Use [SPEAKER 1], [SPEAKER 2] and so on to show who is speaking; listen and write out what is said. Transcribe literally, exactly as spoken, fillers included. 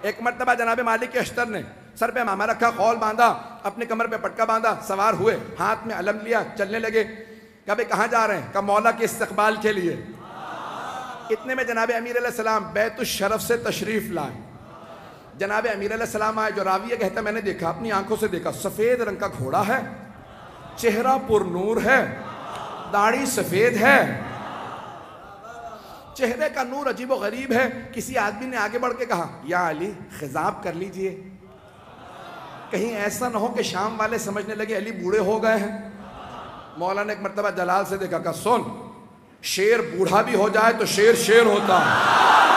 [SPEAKER 1] एक मरतबा जनाब मालिक अश्तर ने सर पे मामा रखा, खौल बांधा, अपने कमर पे पटका बांधा, सवार हुए, हाथ में अलम लिया, चलने लगे। कहा भाई कहाँ जा रहे हैं? कहा मौला के इस्तकबाल के लिए। इतने में जनाब अमीर अलैहिस्सलाम बैतुश शरफ से तशरीफ लाए। जनाब अमीर अलैहिस्सलाम आए, जो रावी कहता मैंने देखा, अपनी आंखों से देखा, सफेद रंग का घोड़ा है, चेहरा पुरनूर है, दाढ़ी सफेद है, चेहरे का नूर अजीब गरीब है। किसी आदमी ने आगे बढ़ के कहा, या अली खिजाब कर लीजिए, कहीं ऐसा ना हो कि शाम वाले समझने लगे अली बूढ़े हो गए हैं। मौला ने एक मरतबा जलाल से देखा, कहा सुन, शेर बूढ़ा भी हो जाए तो शेर शेर होता है।